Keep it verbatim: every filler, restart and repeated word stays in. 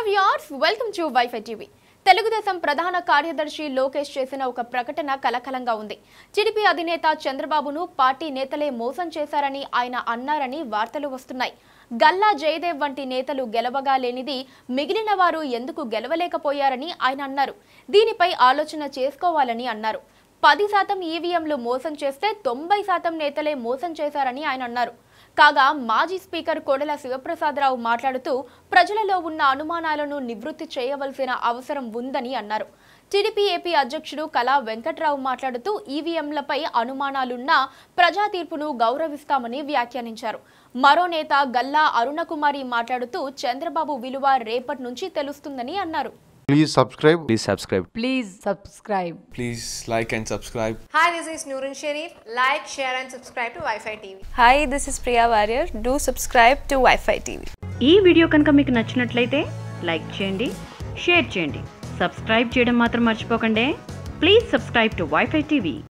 Viewers welcome to WiFi TV. Telugu Desam ప్రధాన కార్యదర్శి లోకేష్ చేసిన ఒక ప్రకటన కలకలంగా ఉంది. టీడీపీ అధినేత చంద్రబాబును పార్టీ నేతలే మోసం చేశారని ఆయన అన్నారని వార్తలు వస్తున్నాయి. గల్లా జయదేవ్ వంటి నేతలు గెలవగా లేనిది మిగిలిన వారు ఎందుకు గెలవలేకపోయారని ఆయన అన్నారు. దీనిపై ఆలోచన చేసుకోవాలని అన్నారు. పది శాతం ఈవీఎంలు మోసం చేస్తే తొంభై శాతం నేతలే మోసం చేశారని ఆయన అన్నారు. కాగా మాజీ స్పీకర్ కోడెల శివప్రసాదరావు మాట్లాడుతూ ప్రజలలో ఉన్న అనుమానాలను నివృత్తి చేయవలసిన అవసరం ఉందని అన్నారు. టీడీపీ ఏపీ అధ్యక్షుడు కళా వెంకట్రావు మాట్లాడుతూ ఈవీఎంలపై అనుమానాలున్నా ప్రజా తీర్పును గౌరవిస్తామని వ్యాఖ్యానించారు. మరో నేత గల్లా అరుణకుమారి మాట్లాడుతూ చంద్రబాబు విలువ రేపటి నుంచి తెలుస్తుందని అన్నారు. Please subscribe. Please subscribe. Please subscribe. Please like and subscribe. Hi, this is Noorun Sharif. Like, share and subscribe to Wi-Fi T V. Hi, this is Priya Warrior. Do subscribe to Wi-Fi T V. ఈ video కనుక మీకు నచ్చినట్లయితే like చేయండి, share చేయండి. Subscribe చేయడం మాత్రం మర్చిపోకండి. Please subscribe to WiFi TV.